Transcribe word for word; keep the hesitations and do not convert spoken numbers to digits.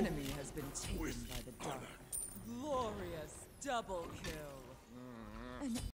enemy has been taken by the dark. Glorious double kill. An